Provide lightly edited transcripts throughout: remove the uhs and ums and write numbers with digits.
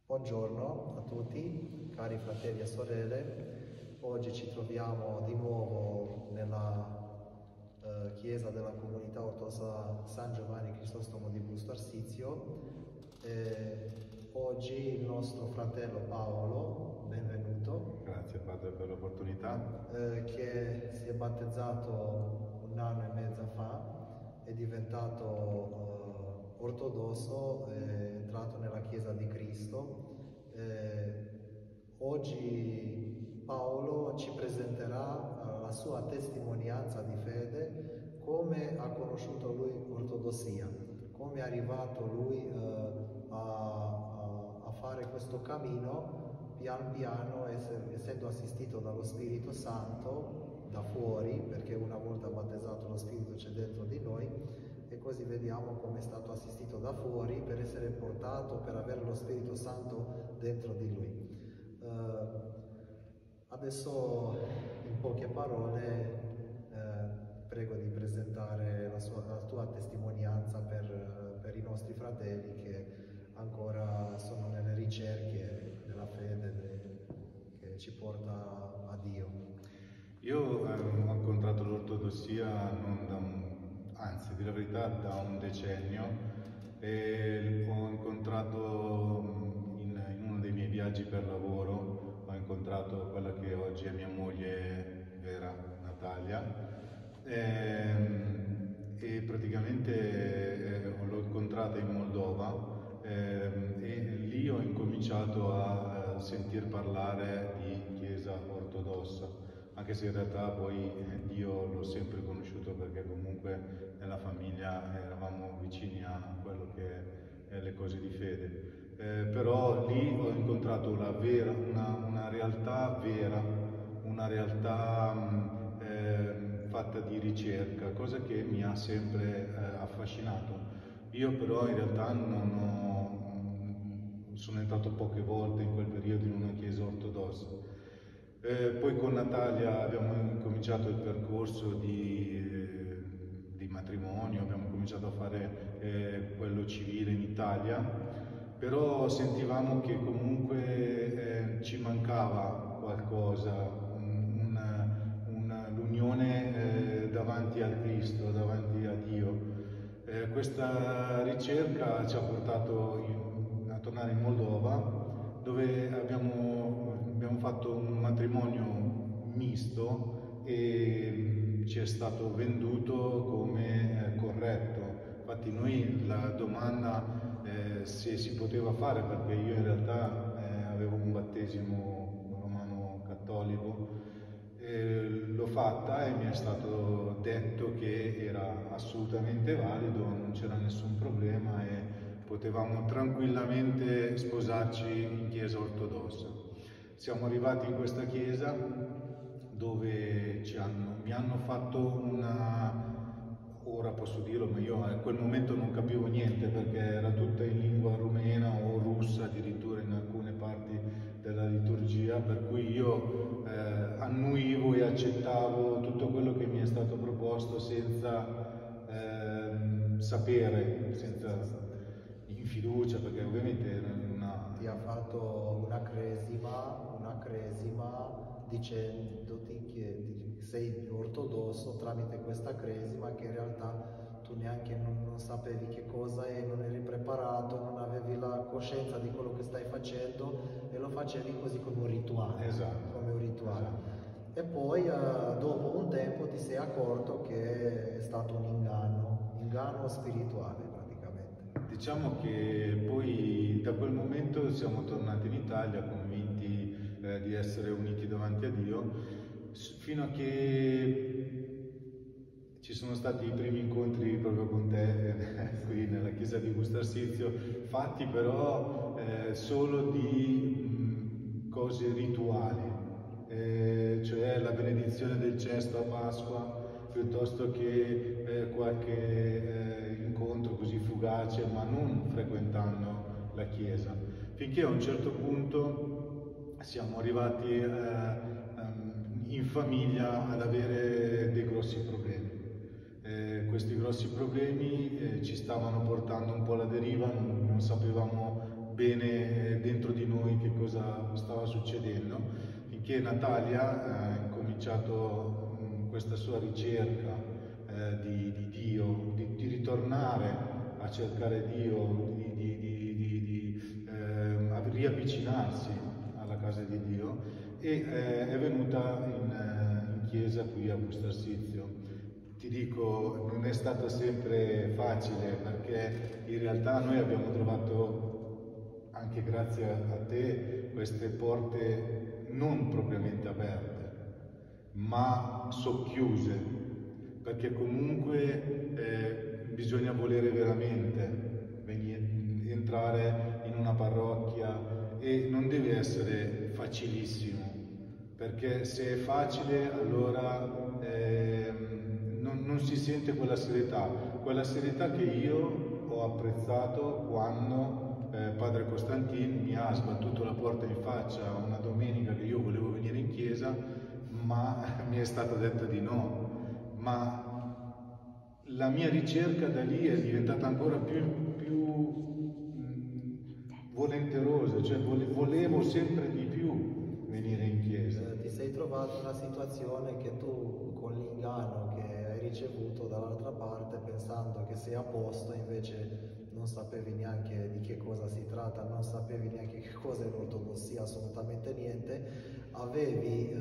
Buongiorno a tutti, cari fratelli e sorelle. Oggi ci troviamo di nuovo nella chiesa della comunità ortodossa San Giovanni Crisostomo di Busto Arsizio. Oggi il nostro fratello Paolo, benvenuto. Grazie Padre per l'opportunità. Che si è battezzato 1 anno e mezzo fa, è diventato ortodosso, è entrato nella Chiesa di Cristo. Oggi Paolo ci presenterà la sua testimonianza di fede, come ha conosciuto lui l'ortodossia, come è arrivato lui a fare questo cammino pian piano, essendo assistito dallo Spirito Santo da fuori, perché una volta battezzato lo Spirito c'è dentro di noi, e così vediamo come è stato assistito da fuori per essere portato, per avere lo Spirito Santo dentro di lui. Adesso in poche parole prego di presentare la tua testimonianza per i nostri fratelli che ancora sono nelle ricerche della fede che ci porta a Dio. Io ho incontrato l'ortodossia anzi, di la verità, da un decennio, e ho incontrato in uno dei miei viaggi per lavoro, ho incontrato quella che oggi è mia moglie vera, Natalia, e praticamente l'ho incontrata in Moldova. E lì ho incominciato a sentir parlare di Chiesa ortodossa, anche se in realtà poi Dio l'ho sempre conosciuto, perché comunque nella famiglia eravamo vicini a quello che è le cose di fede. Però lì ho incontrato una realtà vera, una realtà fatta di ricerca, cosa che mi ha sempre affascinato. Io però in realtà sono entrato poche volte in quel periodo in una chiesa ortodossa. Poi con Natalia abbiamo incominciato il percorso di matrimonio, abbiamo cominciato a fare quello civile in Italia, però sentivamo che comunque ci mancava qualcosa, l'unione davanti al Cristo, davanti a Dio. Questa ricerca ci ha portato a tornare in Moldova, dove abbiamo fatto un matrimonio misto e ci è stato venduto come corretto. Infatti noi la domanda se si poteva fare, perché io in realtà avevo un battesimo romano cattolico, l'ho fatta e mi è stato detto che era assolutamente valido, non c'era nessun problema e potevamo tranquillamente sposarci in chiesa ortodossa. Siamo arrivati in questa chiesa dove mi hanno fatto ora posso dirlo, ma io a quel momento non capivo niente, perché era tutta in lingua rumena o russa addirittura in alcune parti della liturgia, per cui io annuivo e accettavo tutto quello che mi è stato proposto senza sapere, in fiducia, perché ovviamente era Ti ha fatto una cresima dicendoti che sei ortodosso tramite questa cresima, che in realtà tu neanche non sapevi che cosa è, non eri preparato, non avevi la coscienza di quello che stai facendo e lo facevi così come un rituale. Esatto. Come un rituale. Esatto. E poi dopo un tempo ti sei accorto che è stato un inganno spirituale praticamente. Diciamo che poi da quel momento siamo tornati in Italia convinti di essere uniti davanti a Dio, fino a che ci sono stati i primi incontri proprio con te qui nella chiesa di Busto Arsizio, fatti però solo di cose rituali, cioè la benedizione del cesto a Pasqua, piuttosto che qualche incontro così fugace, ma non frequentando la chiesa, finché a un certo punto siamo arrivati in famiglia ad avere dei grossi problemi. Questi grossi problemi ci stavano portando un po' alla deriva, non sapevamo bene dentro di succedendo, finché Natalia ha incominciato questa sua ricerca di Dio, di ritornare a cercare Dio, a riavvicinarsi alla casa di Dio, e è venuta in chiesa qui a Bustarsizio. Ti dico, non è stato sempre facile, perché in realtà noi abbiamo trovato, anche grazie a te, queste porte non propriamente aperte, ma socchiuse, perché comunque bisogna volere veramente entrare in una parrocchia, e non deve essere facilissimo, perché se è facile allora non si sente quella serietà che io ho apprezzato quando padre Costantin mi ha sbattuto la porta in faccia una domenica che io volevo venire in chiesa, ma mi è stato detto di no. Ma la mia ricerca da lì è diventata ancora più volenterosa, cioè volevo sempre di più venire in chiesa. Ti sei trovato in una situazione che tu, con l'inganno che hai ricevuto dall'altra parte, pensando che sei a posto, invece non sapevi neanche di che cosa si tratta, non sapevi neanche che cosa è l'ortodossia, assolutamente niente, avevi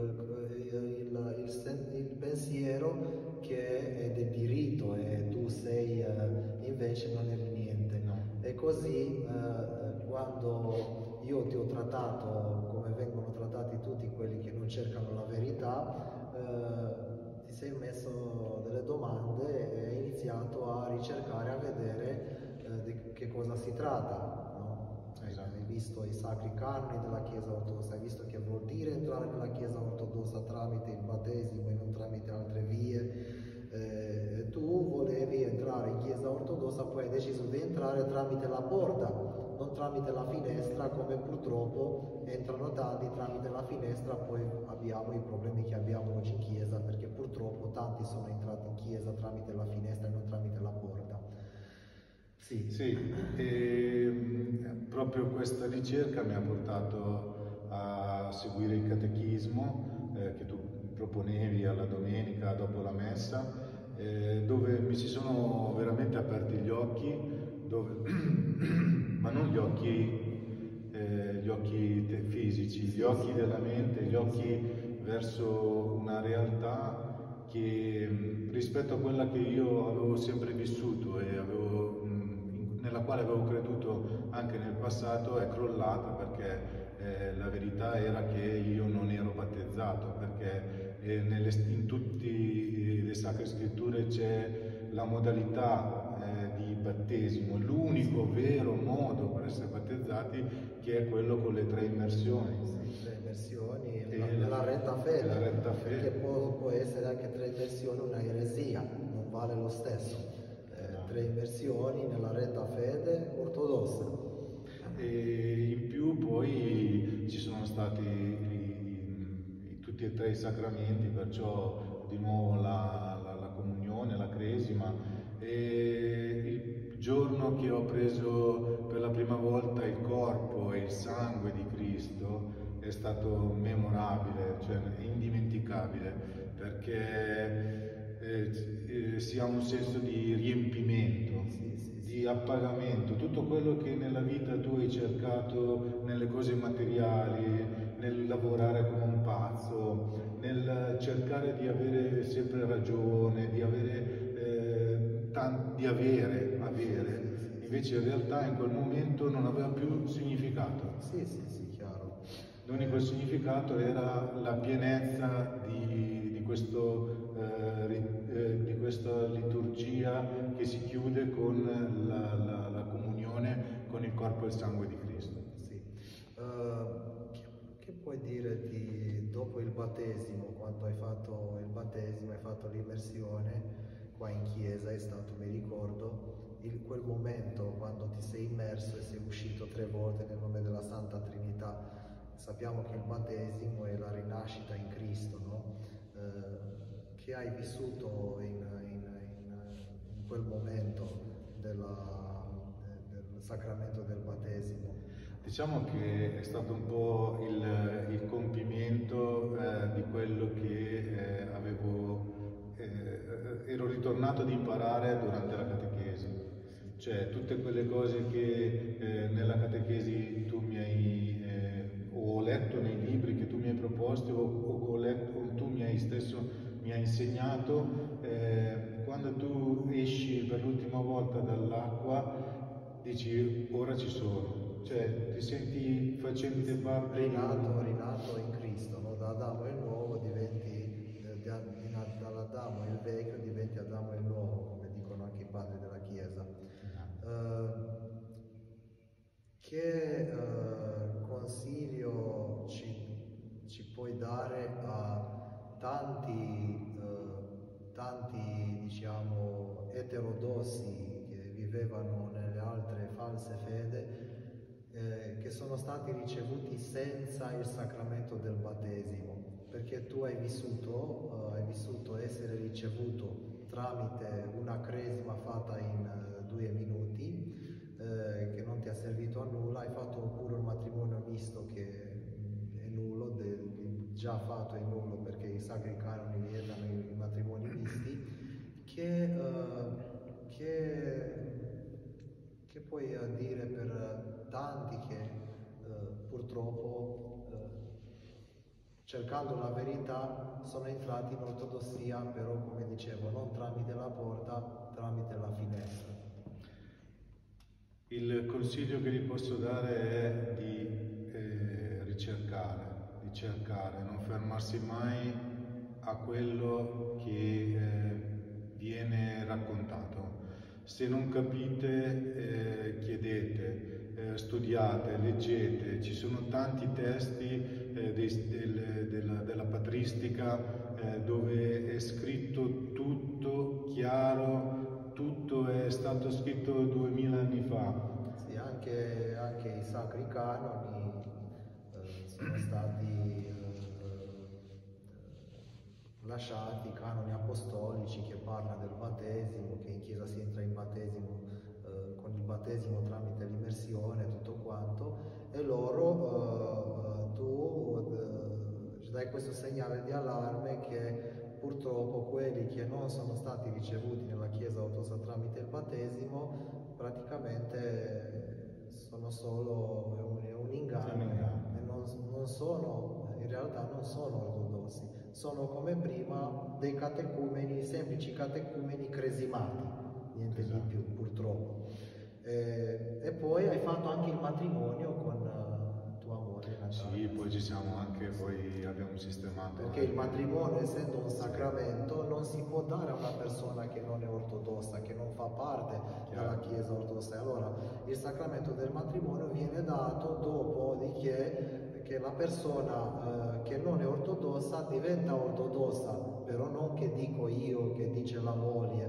il pensiero che è del diritto e tu sei invece non eri niente. No. E così quando io ti ho trattato come vengono trattati tutti quelli che non cercano la verità, ti sei messo delle domande e hai iniziato a ricercare, a vedere di che cosa si tratta, no? Esatto. Hai visto i sacri canoni della Chiesa ortodossa, hai visto che vuol dire entrare nella Chiesa ortodossa tramite il battesimo e non tramite altre vie. Tu volevi entrare in Chiesa ortodossa, poi hai deciso di entrare tramite la porta, non tramite la finestra, come purtroppo entrano tanti tramite la finestra. Poi abbiamo i problemi che abbiamo oggi in Chiesa, perché purtroppo tanti sono entrati in Chiesa tramite la finestra e non tramite la porta. Sì, e proprio questa ricerca mi ha portato a seguire il catechismo che tu proponevi alla domenica dopo la messa, dove mi si sono veramente aperti gli occhi, ma non gli occhi fisici, gli occhi della mente, gli occhi verso una realtà che rispetto a quella che io avevo sempre vissuto e nella quale avevo creduto anche nel passato, è crollata, perché la verità era che io non ero battezzato, perché in tutte le sacre scritture c'è la modalità di battesimo, l'unico vero modo per essere battezzati, che è quello con le 3 immersioni. Sì, 3 immersioni e la retta fede, la retta fede. Perché può essere anche 3 immersioni una eresia, non vale lo stesso. 3 immersioni nella retta fede ortodossa. E in più poi ci sono stati tutti e 3 i sacramenti, perciò di nuovo la comunione, la cresima, e il giorno che ho preso per la prima volta il corpo e il sangue di Cristo è stato memorabile, cioè indimenticabile, perché si ha un senso di riempimento, di appagamento, tutto quello che nella vita tu hai cercato nelle cose materiali, nel lavorare come un pazzo, nel cercare di avere sempre ragione, di avere, invece in realtà in quel momento non aveva più significato. Sì, chiaro. L'unico significato era la pienezza di questa liturgia che si chiude con la comunione con il corpo e il sangue di Cristo. Sì. Che puoi dire dopo il battesimo, quando hai fatto il battesimo, hai fatto l'immersione qua in chiesa, è stato, mi ricordo, quel momento quando ti sei immerso e sei uscito 3 volte nel nome della Santa Trinità. Sappiamo che il battesimo è la rinascita in Cristo, no? Che hai vissuto in quel momento del sacramento del battesimo? Diciamo che è stato un po' il compimento di quello che ero ritornato ad imparare durante la catechesi. Cioè tutte quelle cose che nella catechesi tu mi hai, o ho letto nei libri che tu mi hai proposti o letto, o tu mi hai insegnato, quando tu esci per l'ultima volta dall'acqua dici ora ci sono, cioè ti senti facente parte rinato in Cristo, no? Da Adamo il nuovo diventi, dall'Adamo il vecchio diventi Adamo il nuovo, come dicono anche i padri della Chiesa. Che consiglio ci puoi dare a tanti diciamo, eterodossi che vivevano nelle altre false fede, che sono stati ricevuti senza il sacramento del battesimo, perché tu hai vissuto essere ricevuto tramite una cresima fatta in 2 minuti, che non ti ha servito a nulla, hai fatto pure un matrimonio misto che è nullo, già fatto è nullo perché i sacri canoni vietano i matrimoni misti, che puoi dire per tanti che purtroppo cercando la verità sono entrati in ortodossia, però come dicevo non tramite la porta, tramite la finestra. Il consiglio che gli posso dare è di cercare, non fermarsi mai a quello che viene raccontato. Se non capite, chiedete, studiate, leggete, ci sono tanti testi della patristica dove è scritto tutto chiaro, tutto è stato scritto 2000 anni fa. Sì, anche i sacri canoni sono stati lasciati, i canoni apostolici che parla del battesimo, che in chiesa si entra in battesimo con il battesimo tramite l'immersione e tutto quanto, e loro tu dai questo segnale di allarme che purtroppo quelli che non sono stati ricevuti nella Chiesa ortodossa tramite il battesimo praticamente sono solo un inganno e non sono, in realtà non sono ortodossi, sono come prima dei catecumeni, semplici catecumeni cresimati, niente di più purtroppo. E poi hai fatto anche il matrimonio con tua moglie Natalia. Sì, poi ci siamo anche, poi abbiamo sistemato. Perché il matrimonio, essendo un sacramento, non si può dare a una persona che non è ortodossa, che non fa parte della Chiesa ortodossa. Allora, il sacramento del matrimonio viene dato dopo di che la persona che non è ortodossa diventa ortodossa, però non che dico io, che dice la moglie,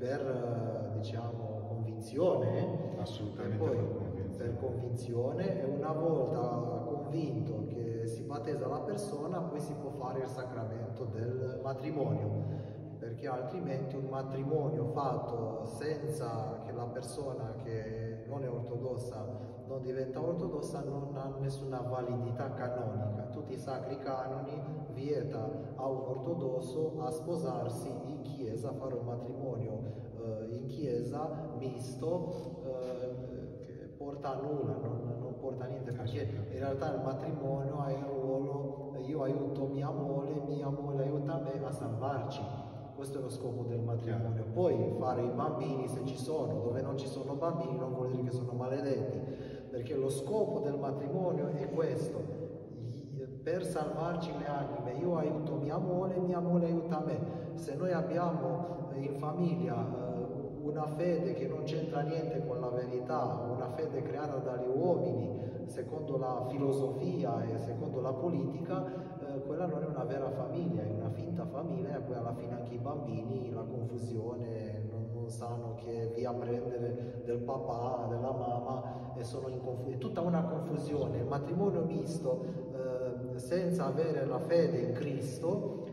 per diciamo convinzione. Assolutamente, e poi per convinzione, e una volta convinto che si battesa la persona, poi si può fare il sacramento del matrimonio, perché altrimenti un matrimonio fatto senza che la persona che non è ortodossa non diventa ortodossa non ha nessuna validità canonica. Tutti i sacri canoni vieta a un ortodosso a sposarsi in chiesa, a fare un matrimonio in chiesa misto, che porta a nulla, non porta a niente, perché in realtà il matrimonio ha il ruolo, io aiuto mia moglie aiuta me a salvarci. Questo è lo scopo del matrimonio. Poi fare i bambini se ci sono, dove non ci sono bambini non vuol dire che sono maledetti, perché lo scopo del matrimonio è questo, per salvarci le anime. Io aiuto mia moglie aiuta me. Se noi abbiamo in famiglia una fede che non c'entra niente con la verità, una fede creata dagli uomini secondo la filosofia e secondo la politica, quella non è una vera famiglia, è una finta famiglia, e poi alla fine anche i bambini, la confusione, non sanno che via prendere del papà, della mamma, e sono in confusione, è tutta una confusione. Il matrimonio misto senza avere la fede in Cristo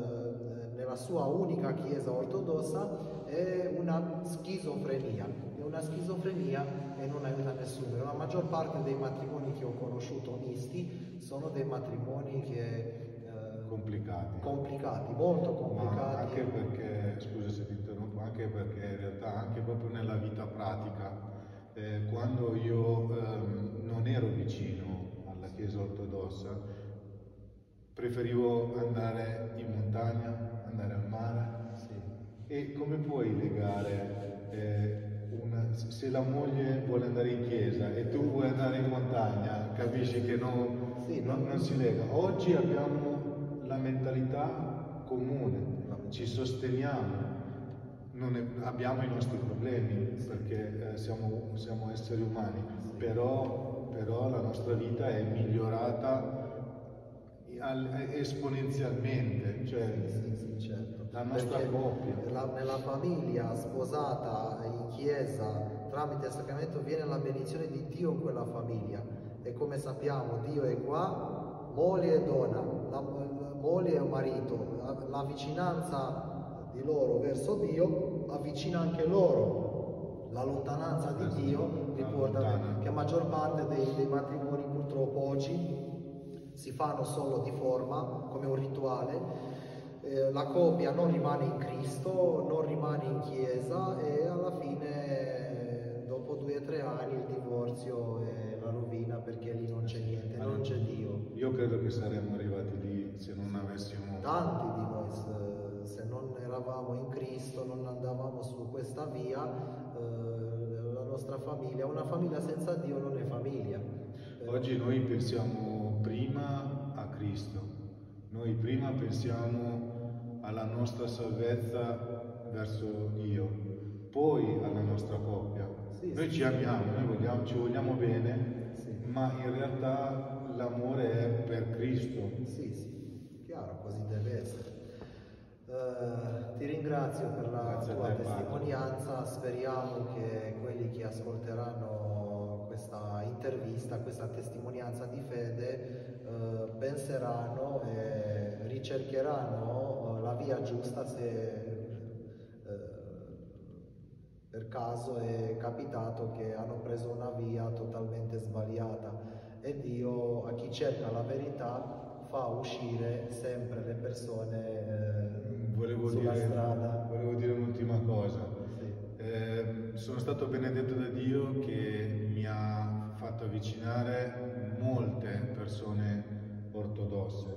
nella sua unica Chiesa ortodossa è una schizofrenia, è una schizofrenia e non aiuta nessuno. La maggior parte dei matrimoni che ho conosciuto misti sono dei matrimoni complicati, molto complicati. Ma anche perché, scusa se ti interrompo, anche perché in realtà anche proprio nella vita pratica, quando io non ero vicino alla Chiesa ortodossa, preferivo andare in montagna, andare al mare. Sì. E come puoi legare se la moglie vuole andare in chiesa e tu vuoi andare in montagna, capisci che non si lega. Oggi abbiamo la mentalità comune, ci sosteniamo, abbiamo i nostri problemi perché siamo esseri umani, però la nostra vita è migliorata esponenzialmente, cioè sì, certo. la nostra coppia. Nella famiglia sposata in chiesa tramite il sacramento viene la benedizione di Dio in quella famiglia, e come sappiamo Dio è qua, moglie e donna, moglie e marito, la vicinanza di loro verso Dio avvicina anche loro, la lontananza di Dio ricorda che la maggior parte dei matrimoni purtroppo oggi si fanno solo di forma, come un rituale. La coppia non rimane in Cristo, non rimane in chiesa, e alla fine dopo 2 o 3 anni il divorzio è la rovina, perché lì non c'è niente, non c'è Dio. Io credo che saremmo arrivati lì se non avessimo... Tanti di noi, se non eravamo in Cristo, non andavamo su questa via, la nostra famiglia, una famiglia senza Dio non è famiglia. Oggi noi pensiamo prima a Cristo, noi prima pensiamo alla nostra salvezza verso Dio, poi alla nostra coppia. Noi ci amiamo, noi ci vogliamo bene, ma in realtà l'amore è per Cristo. Sì, chiaro, così deve essere. Ti ringrazio per la tua testimonianza, speriamo che quelli che ascolteranno questa intervista, questa testimonianza di fede, penseranno e ricercheranno la via giusta se per caso è capitato che hanno preso una via totalmente sbagliata, e Dio, a chi cerca la verità, fa uscire sempre le persone sulla strada. Volevo dire un'ultima cosa. Sono stato benedetto da Dio che mi ha fatto avvicinare molte persone ortodosse.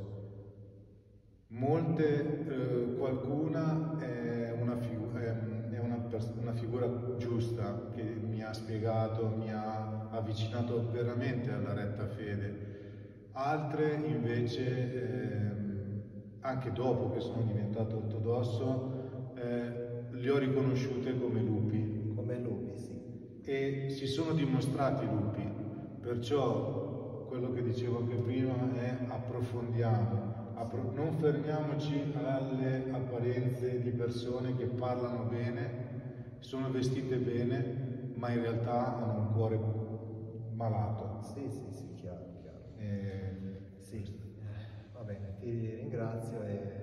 Qualcuna è una figura giusta che mi ha spiegato, mi ha avvicinato veramente alla retta fede. Altre invece, anche dopo che sono diventato ortodosso, le ho riconosciute come lupi. Come lupi, sì. E si sono dimostrati lupi. Perciò quello che dicevo anche prima è approfondiamo. Non fermiamoci alle apparenze di persone che parlano bene, sono vestite bene, ma in realtà hanno un cuore malato. Sì, chiaro. Sì, va bene, ti ringrazio e